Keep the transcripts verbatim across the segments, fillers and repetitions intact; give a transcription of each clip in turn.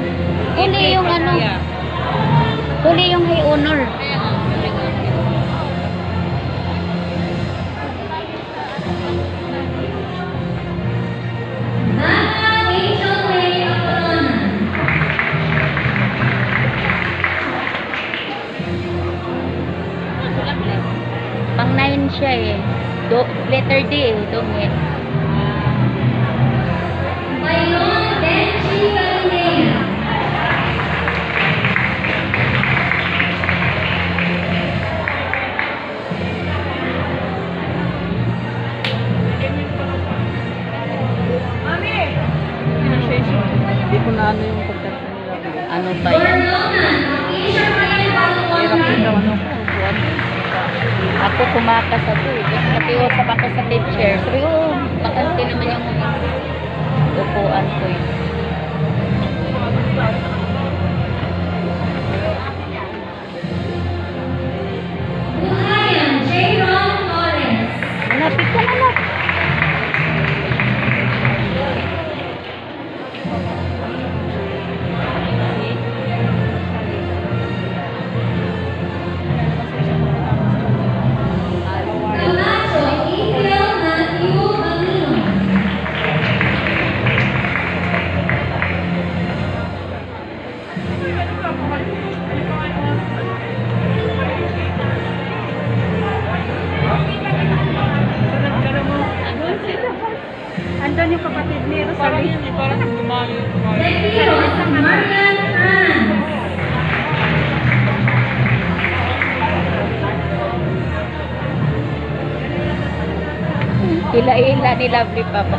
Huli yung ano. Huli yung high honor. Pang nine siya eh. Do, letter D eh. Dongit. Hindi ko na ano yung pagkata nila. Ano ba yan? Hirap din daw ano. Ako kumakas ako eh. Nakiusap ako sa teacher. Sabi ko, oh, bakante naman yung upuan ko eh. Malapit ka na lang. Andun yung kapatid ni Rosalie. Parang gumali. Ila-ila ni Lovely Papa.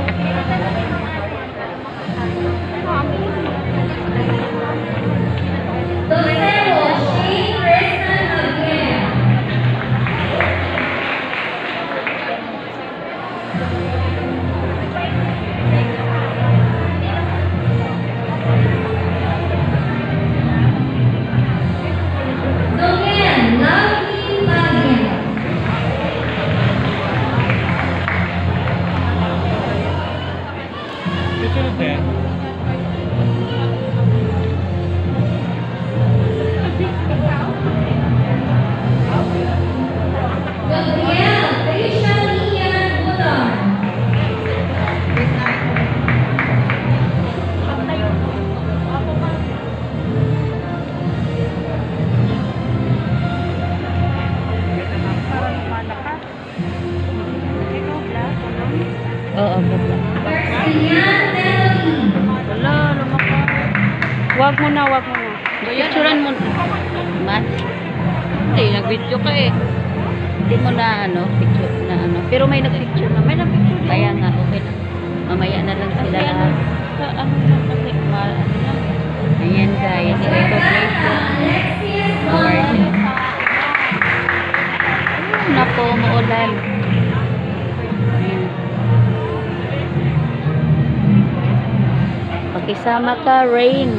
Oo, baba. Wala, lumaka. Wag mo na, wag mo na. Picturean mo. Man. Hindi, nag-video ka eh. Hindi mo na ano, picture na ano. Pero may nag-picture na. May nag-picture. Kaya nga, okay na. Mamaya na lang sila lahat. Sa ano lang kasi, mahal ano lang. Ayan guys, congratulations. Award. Nako, maulan. Ayan. Pakisama ka, Rain.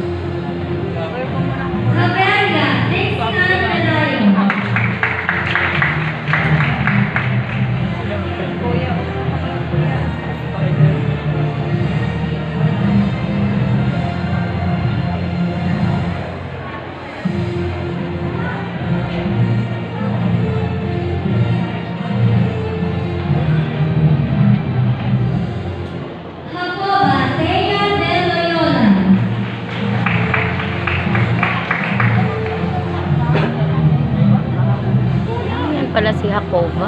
Pala si Hakova.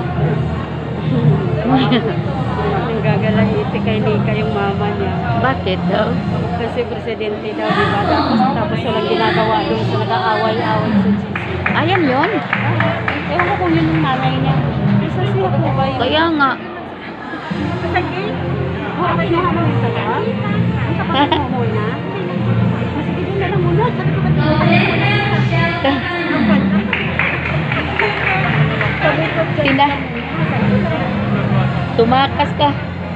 Ang gagalahiti kay Nika yung mama niya. Bakit daw? Kasi presidente daw, di ba? Tapos, tapos walang ginagawa doon sa nag-aaway-away sa G C. Ayan yun. Ewan ko kung yun yung nanay niya. Isa siya po ba yun? Kaya nga. Sa gate? Huwag kayo naman yung sayo? Ang kapatid mo muna? Masige doon na lang muna. Sabi ko ba Tina. Tumakas ka.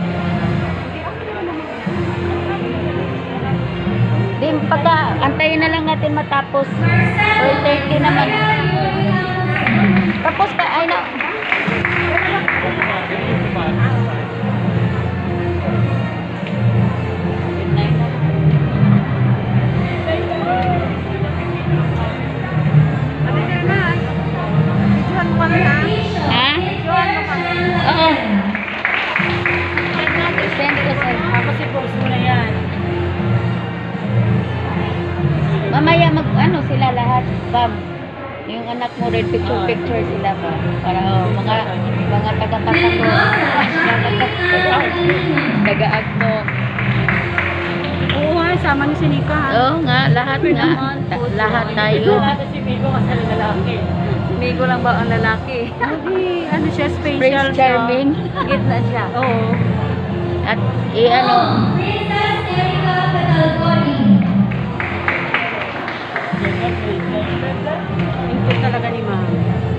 Di, pagka, antayin na lang natin matapos. four thirty naman. Tapos ka, ay na. Bam, yung anak mo rin, picture-picture sila ba? Para oh, mga mga taga-Katano, taga-Agno. Oo nga, sama niyo si Nika ha. Oo nga, lahat nga. Ta- lahat tayo. Si Migo kasi lalaki. Si Migo lang ba ang lalaki? Hindi, ano siya, special Prince Charming. Gitna siya. Oo. At i-ano, Input talaga ni Ma'am.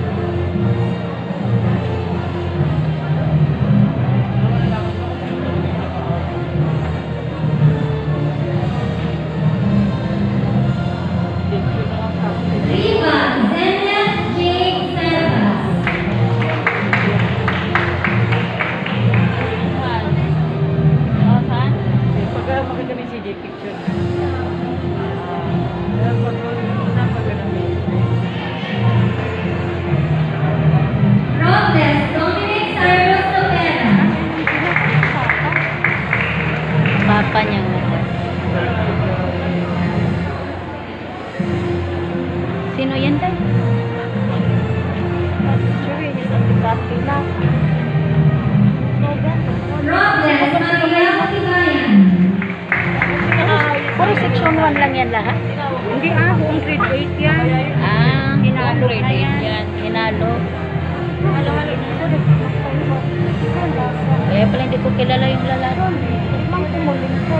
Pagka makita ni C J picture. Ah, pag saan pag ganun eh. papa niya nga. Sino yan tayo? Sure, yun ang dati lang. Puro section one lang yan lahat? Hindi ah, buong grade eight yan. Ah, Hinalo grade na eight yan. yan. Hinalo. Halo-halo na ito. Kaya pala hindi ko kilala yung lalaki. Limang kumuling ko.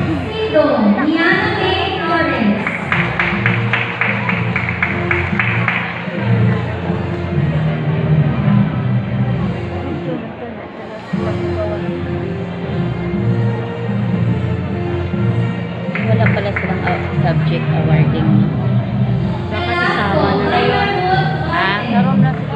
Wala pala silang uh, subject awarding. Baka isama na na yun. Ah, Naroon na sila.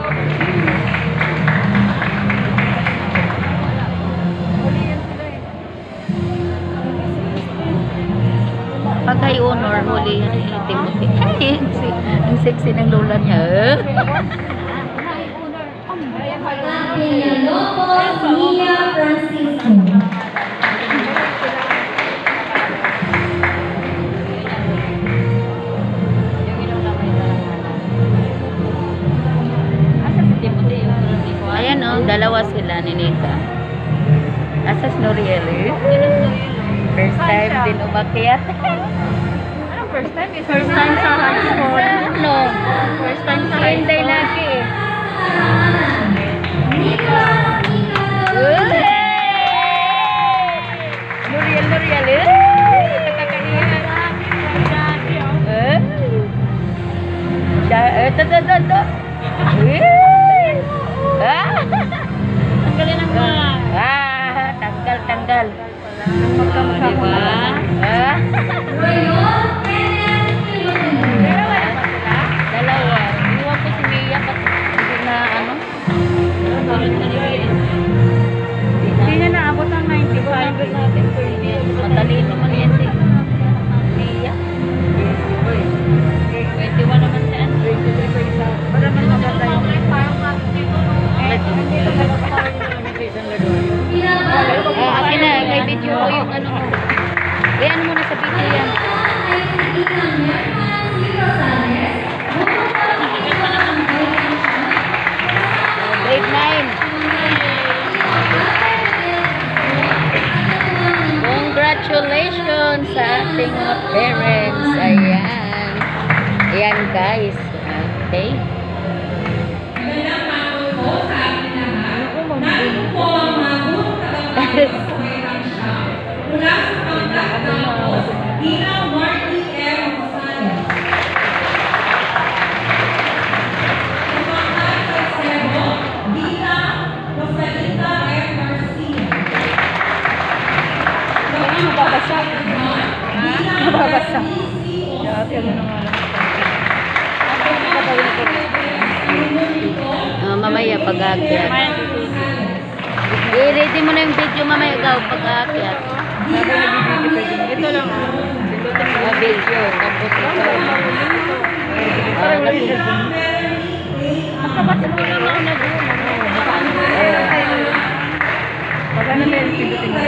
pag kay honor, huli yan ni Timothy. Ay, ang si- ang sexy ng lola niya. Eh. Ayan o, dalawa sila ni Nika. Asas Noriel eh. First time din umakyat. Anong first time? First time sa high school. No. First time sa high Hindi school. lagi eh. Noriel, Noriel eh. Nakakaniya. Eh. Siya, eh, to, to, to, to. Eh. Ah. Tanggalin ang mga. Ah, tanggal, tanggal. Magkamukha Oh, diba? Ah. Dalawa. Iwan ko si Mia kasi hindi na ano. Hindi na naabot ang ninety-five. Matalino naman yan si Mia. twenty-one naman siya. Para man maganda yung Ah, akin na, kay video ko yung ano mo. Eh, ano muna sa video yan? Grade nine. Congratulations sa ating mga parents. Ayan. Ayan guys. Okay. mababasa. Mababasa. Grabe, ano na nga lang. Ah, mamaya pag-aakyat. I-ready mo na yung video mamaya daw pag-aakyat. Ito lang. Ah, video. Tapos ito. Ah, kasi. Magkabasa mo lang ako na doon. Pag ano na yung pindutin mo.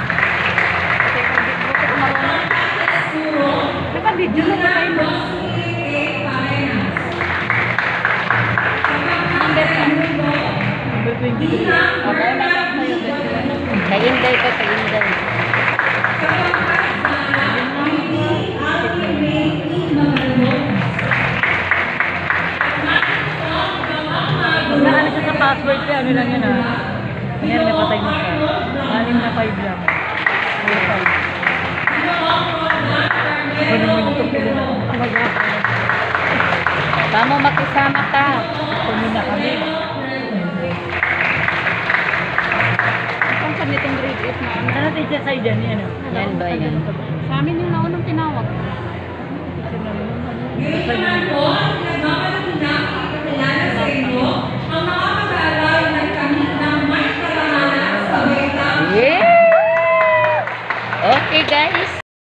Naka-video na tayo. Yan, yan. oh. Yan ba yan? Sa amin yung naunang tinawag. Ganyan po, nagmamalaki na ipakilala sa inyo ang mga mag-aaral ng kami ng may karahanan sa baitang Yeah! Okay guys.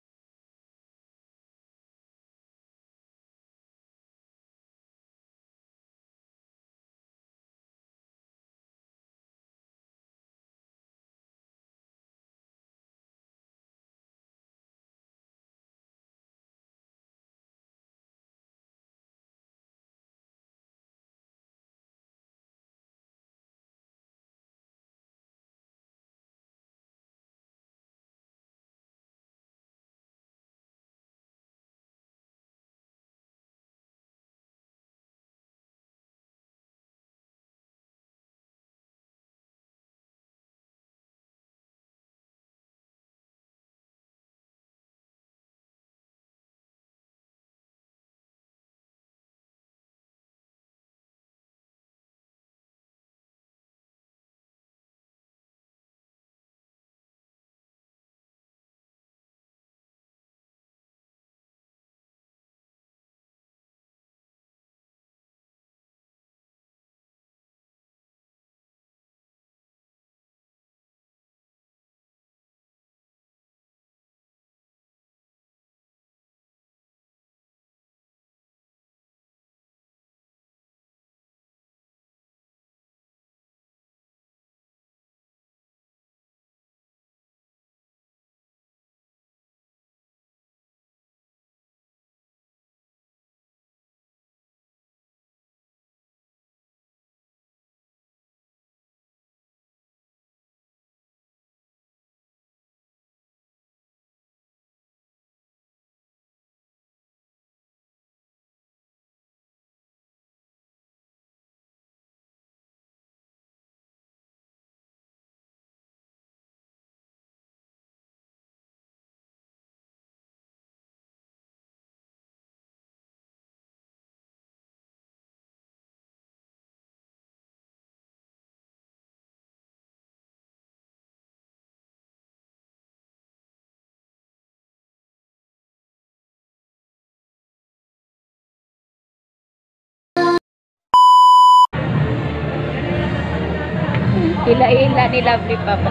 Ila-ila ni Lovely Papa.